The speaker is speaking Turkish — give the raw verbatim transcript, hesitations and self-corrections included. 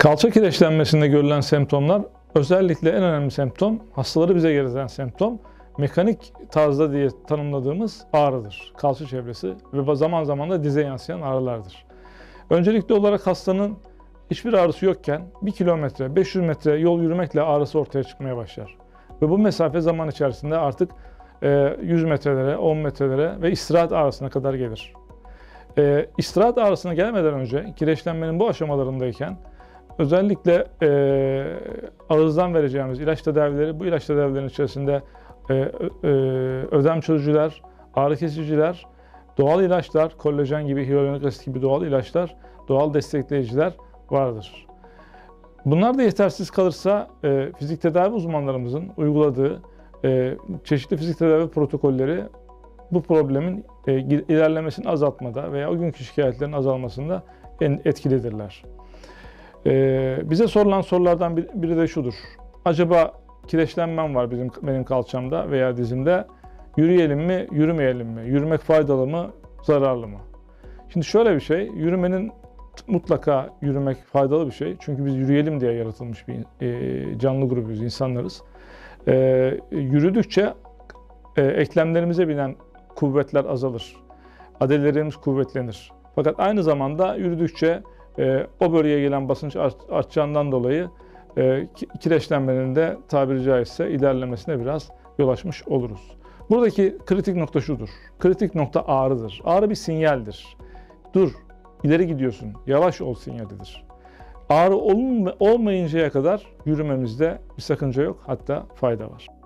Kalça kireçlenmesinde görülen semptomlar, özellikle en önemli semptom, hastaları bize getiren semptom, mekanik tarzda diye tanımladığımız ağrıdır. Kalça çevresi ve zaman zaman da dize yansıyan ağrılardır. Öncelikli olarak hastanın hiçbir ağrısı yokken bir kilometre, beş yüz metre yol yürümekle ağrısı ortaya çıkmaya başlar. Ve bu mesafe zaman içerisinde artık yüz metrelere, on metrelere ve istirahat ağrısına kadar gelir. E, istirahat ağrısına gelmeden önce, kireçlenmenin bu aşamalarındayken, özellikle e, ağızdan vereceğimiz ilaç tedavileri, bu ilaç tedavilerinin içerisinde e, e, ödem çözücüler, ağrı kesiciler, doğal ilaçlar, kollajen gibi, hyaluronik asit gibi doğal ilaçlar, doğal destekleyiciler vardır. Bunlar da yetersiz kalırsa e, fizik tedavi uzmanlarımızın uyguladığı e, çeşitli fizik tedavi protokolleri bu problemin e, ilerlemesini azaltmada veya o günkü şikayetlerin azalmasında en etkilidirler. Ee, bize sorulan sorulardan biri de şudur: acaba kireçlenmem var bizim benim kalçamda veya dizimde, yürüyelim mi, yürümeyelim mi? Yürümek faydalı mı, zararlı mı? Şimdi şöyle bir şey, yürümenin mutlaka yürümek faydalı bir şey. Çünkü biz yürüyelim diye yaratılmış bir e, canlı grubuyuz, insanlarız. E, yürüdükçe e, eklemlerimize binen kuvvetler azalır. Adalelerimiz kuvvetlenir. Fakat aynı zamanda yürüdükçe e, o bölgeye gelen basınç artacağından dolayı e, kireçlenmenin de tabiri caizse ilerlemesine biraz yol açmış oluruz. Buradaki kritik nokta şudur: kritik nokta ağrıdır. Ağrı bir sinyaldir. Dur, ileri gidiyorsun, yavaş ol sinyalidir. Ağrı olmayıncaya kadar yürümemizde bir sakınca yok, hatta fayda var.